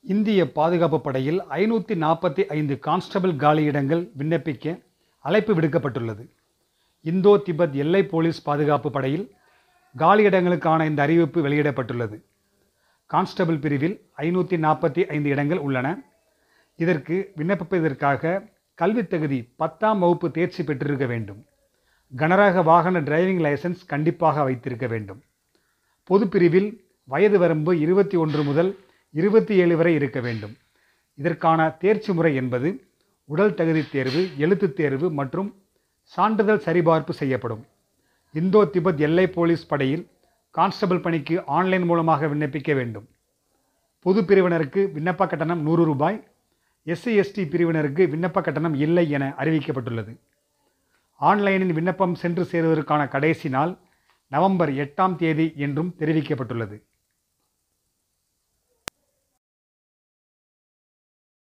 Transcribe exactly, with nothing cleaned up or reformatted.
இந்திய பாதுகாப்பு படையில் ஐநூற்றி நாற்பத்தி ஐந்து கான்ஸ்டபிள் காலியிடங்கள் விண்ணப்பிக்க அழைப்பு விடுக்கப்பட்டுள்ளது. இந்தோ திபெத் எல்லை போலீஸ் பாதுகாப்பு படையில் காலியிடங்களுக்கான இந்த அறிவிப்பு வெளியிடப்பட்டுள்ளது. கான்ஸ்டபிள் பிரிவில் ஐநூற்றி நாற்பத்தி ஐந்து இடங்கள் உள்ளன. இதற்கு விண்ணப்பிப்பதற்காக கல்வித் தகுதி பத்தாம் வகுப்பு தேர்ச்சி பெற்றிருக்க வேண்டும். கனரக வாகன டிரைவிங் லைசன்ஸ் கண்டிப்பாக வைத்திருக்க வேண்டும். பொது பிரிவில் வயது வரம்பு இருபத்தி ஒன்று முதல் இருபத்தி ஏழு வரை இருக்க வேண்டும். இதற்கான தேர்ச்சி முறை என்பது உடல் தகுதி தேர்வு, எழுத்துத் தேர்வு மற்றும் சான்றிதழ் சரிபார்ப்பு செய்யப்படும். இந்தோ திபெத் எல்லை போலீஸ் படையில் கான்ஸ்டபிள் பணிக்கு ஆன்லைன் மூலமாக விண்ணப்பிக்க வேண்டும். பொது பிரிவினருக்கு விண்ணப்ப கட்டணம் நூறு ரூபாய், எஸ்சி எஸ்டி பிரிவினருக்கு விண்ணப்ப கட்டணம் இல்லை என அறிவிக்கப்பட்டுள்ளது. ஆன்லைனில் விண்ணப்பம் சென்று சேருவதற்கான கடைசி நாள் நவம்பர் எட்டாம் தேதி என்றும் தெரிவிக்கப்பட்டுள்ளது.